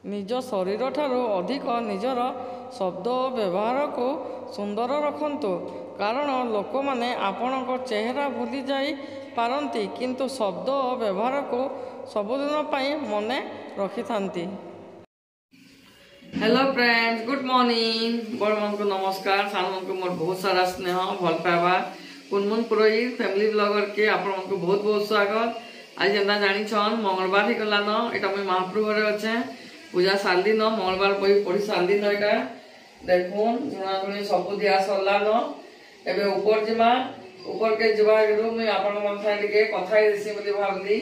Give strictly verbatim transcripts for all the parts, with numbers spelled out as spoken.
निज शरीर ठारू अधिक निजर शब्द व्यवहार को सुंदर रखंतु कारण लोक माने आपणक चेहरा भूली जाई पारंती किंतु शब्द व्यवहार को सबुदिन पाई मने रखि थांती। Hello friends, good morning. बड़ मन को नमस्कार, सान मन को मोर बहुत सारा स्नेह भल पाइबा कुनमुन पुरोहित फैमिली ब्लॉगर के आपण मन को बहुत बहुत स्वागत। आज जेना जानी छन मंगलवार ही गला न एटा मैं महाप्रभु रे अच्छे पूजा सारली न मंगलवार बही पढ़ी सारली न एटा देखुन जुणा जुणी सब दिया सरला न एबे ऊपर जिमा ऊपर के जवा गरो मैं आपण मन साइड के कथाई देसी बोली भाबली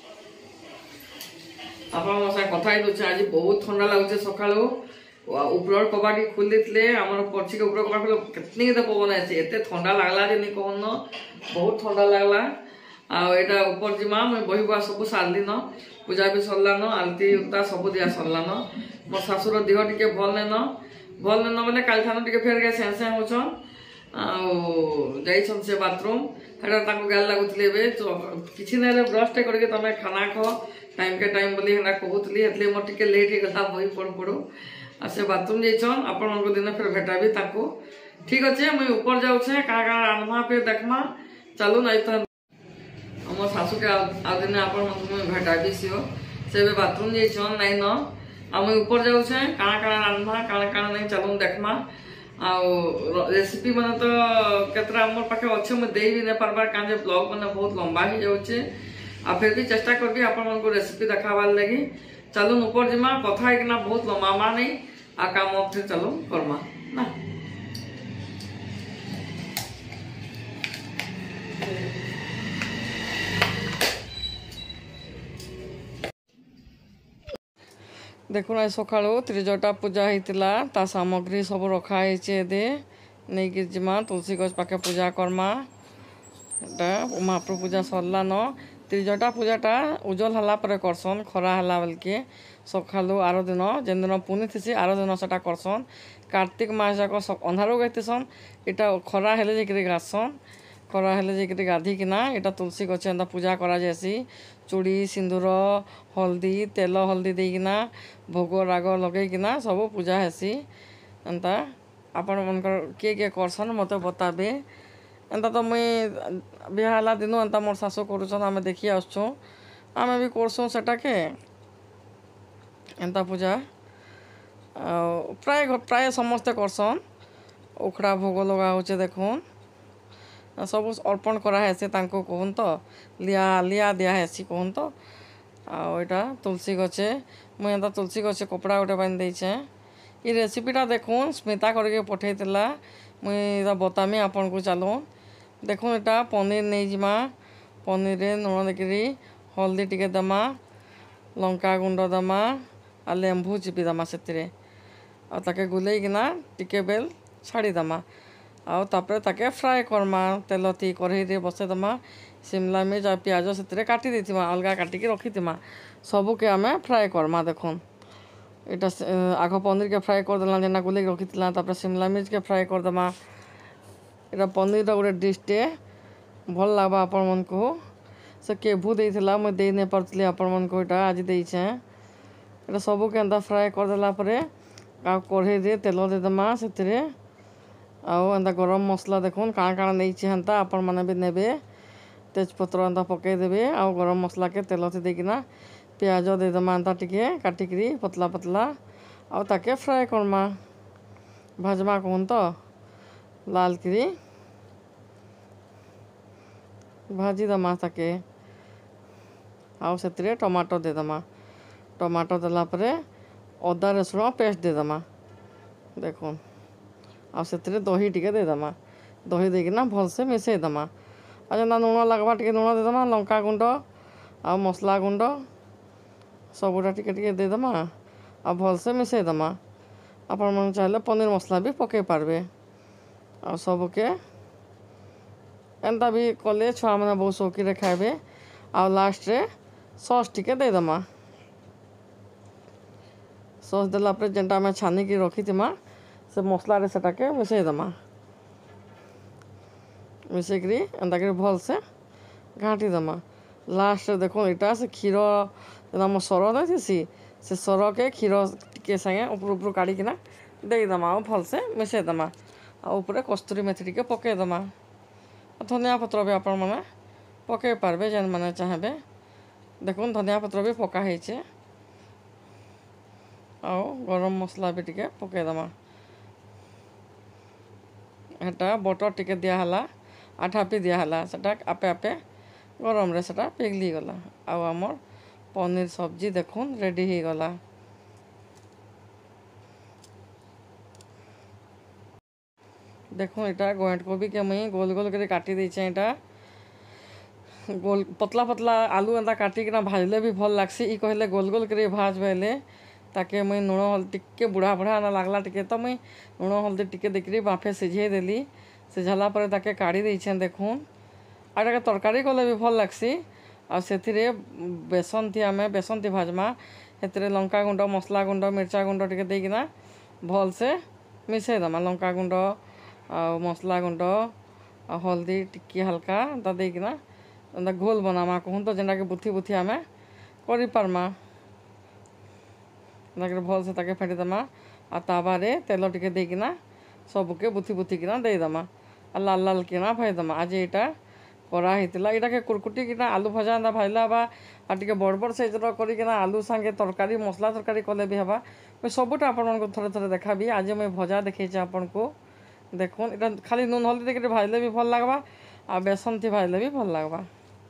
आपण मन साइड कथाई दोछ। आज बहुत ठंडा लागुचे सकाळो ऊपर कबाटी खोल देथिले हमर पछी के ऊपर कबाटी कितनी तो पवन आछे एते ठंडा लागला जे नि कहन बहुत ठंडा लागला आ एटा ऊपर जिमा मैं बही बा सब सारली न पूजा भी सरला न आलती उता सब दिया सरला न मो सासुर देह टिके भल ने न भल ने न बोले काल खान टिके फेर के सें सें होछन आ जाइछन से बाथरूम हेडा ताको गाल लागुतले बे किछि नेले ब्रश टे करके तमे खाना खो टाइम के टाइम बोली हेडा कहूतली एतले मो टिके लेट हे गला बही पड़ पड़ो आ से बाथरूम जाइछन आपण मन को दिन फेर भेटाबी ताको। ठीक अछि मैं ऊपर जाउ छे का का रांधमा पे देखमा चलू नहीं त मो सासू के आ दिन आपण मन को भेटाबी सियो से बे बाथरूम जाइछन नहीं न आ मैं ऊपर जाउ छे का का रांधमा का का नहीं चलू देखमा आ रेसिपी मन तो केतरा हमर पाखे अच्छे मैं देई भी न परबार काजे ब्लॉग मन बहुत लंबा ही जाउ छे आ फिर भी चेष्टा करबी आपण मन को रेसिपी देखावार लगी। चलू ऊपर जिमा कथा है कि ना बहुत लंबा नहीं आ काम फिर चलो करमा ना। देखुन आज सकाळु त्रिजटा पूजा होता ता सामग्री सब रखाई दे नहीं कि जिमा तुलसी गछ पाखे पूजा करमा महाप्रभु पूजा सरला न त्रिजटा पूजाटा उजल हला पर करसन खरा हला बेलके सकाळु आर दिन जेन दिन पुनी थी आर दिन सेटा करसन कार्तिक मास जाक अंधारू गाइसन इटा खरा हेले जाकि गासन खरा हेले जाकि गाधिकिना इटा तुलसी गछ एंता पूजा करा जासी चूड़ी सिंदूर हल्दी तेल हल्दी देकिना भोग राग लगेकिना सब पूजा हेसी एंता आपण मनकर किए किए करसन मत बताबे एंता तो मुई बिहाला दिन एंता मोर सासू करूछन आमे देखि आछो आमे भी करसो सेटा के एंता पूजा प्राय प्राय समस्ते करसन उखड़ा भोग लगा होचे देखुन सब अर्पण करा हेसी तांको कहन तो लिया लिया दिया हेसी कहन तो आटा तुलसी गछे मुझे एंता तुलसी गछे कपड़ा गोटे बांध देछे ये रेसिपीटा देखुन स्मिता करके पठेइतिला मुझे बतामी आपन को चलो देखुन एटा पनीर नहीं जिमा पनीर रे लुण देकरी हल्दी टिके दमा लंका गुंड दमा आ लेंबू चिपी दमा से आ ताके गुलेइकिना टिके बेल छाड़ी दमा आउ तापर ताके फ्राए करमा तेल ती कढ़ई रे बसे दमा शिमला मिर्च आ प्याज से काटी देथिमा अलगा काटिकी रखिथिमा सबू के आमे फ्राए करमा। देखुन एटा आग पनीर के फ्राए कर देला जेना गुले रखिथिला तापर शिमला मिर्च के फ्राए कर दमा एटा पनीर रा गोटे डिशटे भल लागबा आपण मन को से केभू देइथिला मैं देइ नै परतली आपण मन को एटा आज देइछे एटा सबू के एंता फ्राए कर देला परे आ कढ़ई रे तेल दे दमा सेतिरे आउ एंता गरम मसला देखुन काण काण नहीं हेन्ता आपण माने भी नेबे तेजपत्र एंता पकई देबे आउ गरम मसला के तेल देकिना प्याज दे दमा एंता टिके काटिकरी पतला पतला आउ ताके फ्राए करमा भाजमा कहन तो लाल करी भाजी दमा ताके आउ सेतिरे टमाटो दे दमा टमाटो देला परे अदा रसुण पेस्ट दे दमा देखुन आ से दही टिके दे दमा दही देकिना भल से मिसई दमा आ जेना लुण लगवा टिके लुण दे दमा लंका गुंड आ मसला गुंड सबुटा टिके टिके दे दमा आ भल से मिसई दमा आपण मन चाहले पनीर मसला भी पके पारबे आ सबके एंता भी कले छुआ मैंने बहुत शौकी रे खाइबे आ लास्ट रे सॉस टिके दे दमा सॉस देला पर जेनटा में छानी की रखी थिमा से मसला रे सेटा के मिसई दमा मिसैकरी एंता कर भल से घाटी दमा लास्ट देखो इटा से क्षीर जेना मो सर नहीं से सर के क्षीर टिके संगे ऊपर ऊपर काढ़िकिना देदेमा भल से मिसेदेमा आउे कस्तूरी मेथी टिके पकईदेमा धनिया पत्र भी आपण मैंने पकई पार्बे जेन मैंने चाहे देखुन धनिया पत्र भी पकाई आउ गरम मसला भी टिके पकईदेमा हेटा बटर टिके दिहला आठापी दिहला सेटा आपे आपे गरम रे सेटा पिघली गला आउ आमर पनीर सब्जी देखुन रेडी हो गला। देखो यहाँ गोएंट कोबी के मुई गोल गोल कर काटी देचे यहाँ गोल पतला पतला आलू एंता काटिकिना भाजले भी भल लागसी ई कहले गोल गोल कर भाज बेले ताके मुई लुण हल्दी टिके बुढ़ा बुढ़ा ना लागला टिके तो मुई लुण हल्दी टिके देखिए बाफे सिझे देली सिझला पर ताके काढ़ी देछे देखुन आटा तरकारी कले भी भल लागसी आ सेथिरे बेसन थी आमे बेसन थी भाजमा हेतिरे लंका गुंड मसला गुंड मिर्चा गुंड टिके देकिना भल से मिसई दमा लंका गुंड आ मसला गुंड आ हल्दी टिकी हल्का ता देकिना घोल बनामा कहूँ तो जेनटा के बुथी बुथी आमे करि पारमा भल से ताके फेंटी देमा आ ताबारे तेल टिके देकिना सबके बुथी बुथी किना देदेमा आ लाल लाल किना भाईदेमा आज यहाँ करा होता यहाँ के कुरकुटी किना आलू भजा एंता भाजला बा आ टिके बड़ बड़ साइजर करिकिना आलू सांगे तरकारी मसला तरकारी कले भी हवा मुझे सबुटा आपण थोड़े थोड़े देखाबी आज मुझे भजा देखे आपन को देखुन इटा खाली नून हल्दी देके भाजले भी भल लगवा आ बेसन थी भाजले भी भल लगवा।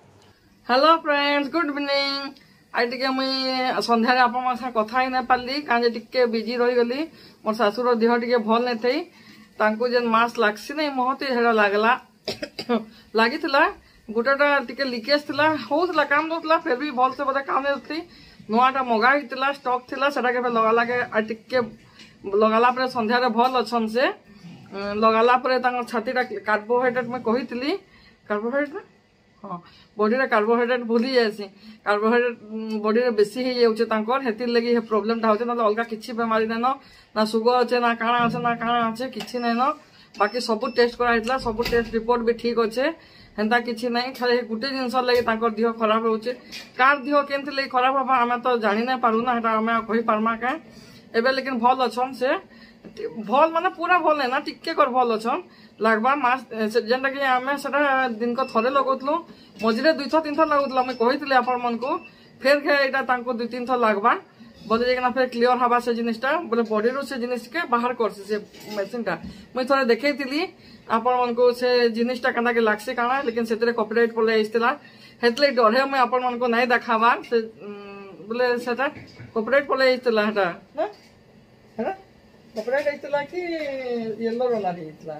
हेलो फ्रेंड्स गुड इवनिंग आई टिके मुई संध्यारे आपन सा कथा ही ना पाली काजे टिके बिजी रही गली मोर सासुर देह टिके भल नै थई तांको जेन मास लागसी नै महती हेडा लागला लागिथिला गोटेटा टिके लीकेज थिला होउतला काम दोतला फिर भी भल से बडा काम नेथि नोआटा मगा हितला स्टॉक थिला सेटा के लगा लागे आ टिके लगाला पर संध्यारे भल अछन से लगाला पर तांको छातीटा कार्बोहाइड्रेट में कहितली कार्बोहाइड्रेट हाँ बॉडी रे कार्बोहाइड्रेट भूली जाएसी कार्बोहाइड्रेट बॉडी रे बेसी ही जाउचे तांकर हेतिर लगी हे प्रॉब्लम ता होचे ना अलगा किछि बेमारी नै न ना सुगर होचे ना काना होचे ना काना होचे किछि नै न बाकी सब टेस्ट करा हितला सब टेस्ट रिपोर्ट भी ठीक होचे हेंता किछि नै खाली गुटे जिंस लगी तांकर देह खराब होचे कार देह केनते लगी खराब हबा हमें तो जानि नै पारु ना हेटा हमें कहि पारमा का एबे लेकिन भल अछन से भल माने पूरा भल नै ना टिके कर भल अछन लागबा मास जेनटा कि आमे सेटा दिन को थरे लगोतलु मझिरे दुई तीन थर लागुतला मैं कहितले आपन मन को फेर के एटा तांको दुई तीन थर लागबा बोले जेना फिर क्लियर हवा से जिनिसटा बोले बॉडी रो से जिनिस के बाहर करसे से मेडिसिन टा मैं थोड़े देखैतिली आपन मन को से जिनिसटा कना के लागसे काना लेकिन सेतरे कॉपीराइट पले आइस्तला हेतले डरे मैं आपन मन को नै देखावा से बोले सेटा कॉपीराइट पले आइस्तला हेटा ना है कॉपीराइट आइस्तला कि येलो रोला हितला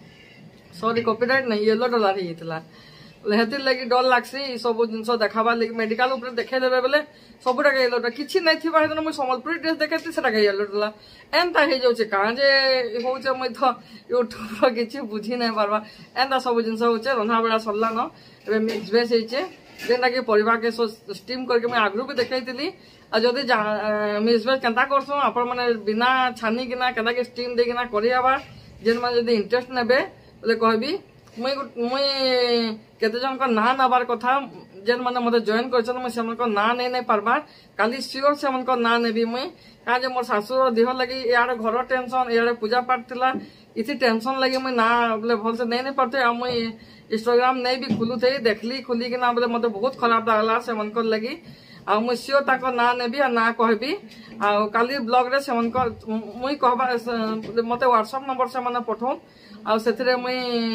सॉरी कॉपीराइट नहीं येलो डॉलर ही इतला हेतिर लगी डर लागसी सब जिनस देखाबा लगी मेडिकल ऊपर देखे देबे बेले सबुटा के येलो किछि नै थिबा हेतन म संबलपुरी ड्रेस देखेति सेटा के येलो डॉलर एंता हे जाउचे का जे होउचे म तो यूट्यूब रो किछि बुझी नै पारबा एंता सब जिनस होउचे रंधा बेला सरला न एबे मिक्स वेज हेचे जेना के परिवार के स्टीम करके मैं आगरू भी देखैतिली आ जदी मिक्स वेज केनता करसो आपण माने बिना छानी किना केना के स्टीम देकिना करियाबा जेन माने जदी इंटरेस्ट नेबे बोले कहबी मुई मुई केते जन को ना नबार कथा जेन माने मते जॉइन करछन मुई सेमन को ना नै नै पारबा काली सियोर सेमन को ना नेबी मुई का जे मोर सासुर देह लगी यार घर टेंशन यार पूजा पाठ थिला इति टेंशन लगी मुई ना बोले भल से नै नै पड़ते आ मुई इंस्टाग्राम नै भी खुलु थे देखली खुली कि ना बोले मते बहुत खराब लागला सेमन को लगी आ मुई सियोर ताको ना नेबी आ ना कहबी आ काली ब्लॉग रे सेमन को मुई कहबा मते व्हाट्सएप नंबर से माने पठौ आ सेथिरे मुई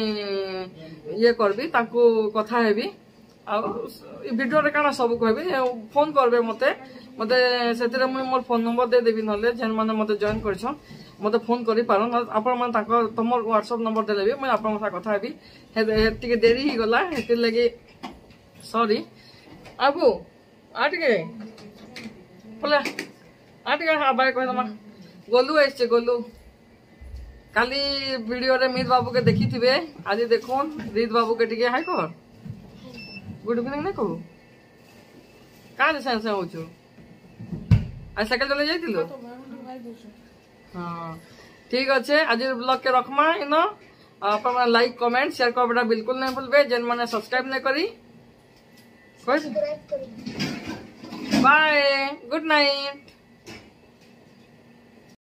ये करबी ताको कथा हेबी आ वीडियो रे काना सब कहबी फोन करबे मते मते सेथिरे मुई मोर फोन नंबर दे देबी नले जेन माने मते जॉइन करछन मते फोन करि पारन आपण माने ताको तमर व्हाट्सएप नंबर दे लेबी मुई आपण सा कथा हेबी हेतिके देरी ही गला हेति लागि सॉरी आबू आटके बोले आटके आबाय कहदमा गोलू आइछे गोलू काली वीडियो रे मीत बाबू के देखी थिबे आज देखोन रीत बाबू के टिके हाय कर गुड इवनिंग नै कहू का रे सेंस होचो आज साइकिल चले जाइतिलो हां ठीक अच्छे आज ब्लॉग के रखमा इन अपन लाइक कमेंट शेयर करबा बिल्कुल नै भूलबे जेन माने सब्सक्राइब नै करी बाय गुड नाइट।